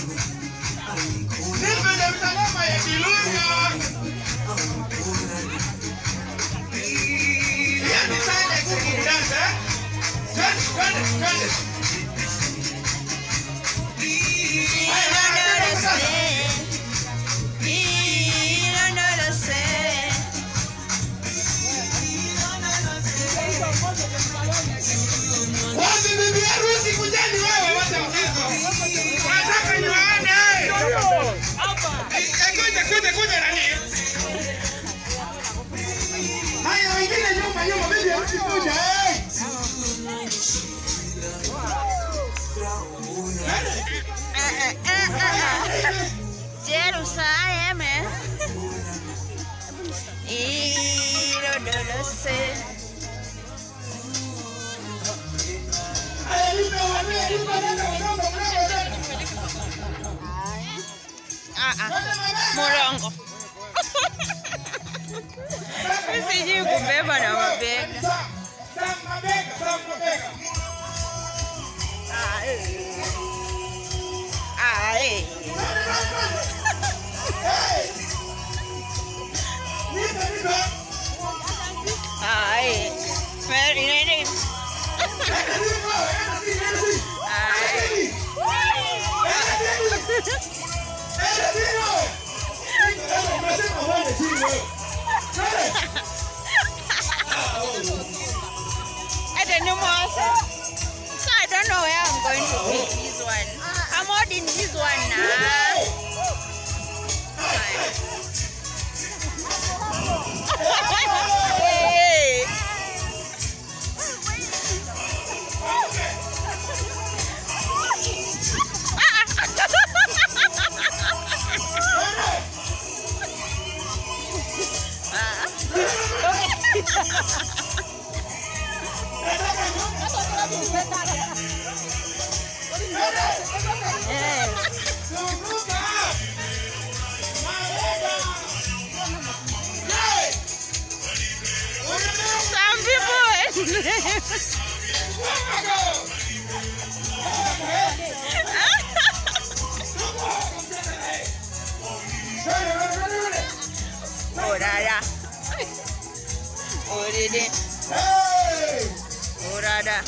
Jerusalem, Morongo. Sijui kubeba na mabega. So I don't know where I'm going to pick this one. I'm holding this one now. Hey. Some people oh, Dada. Oh, did it? Oh, Dada.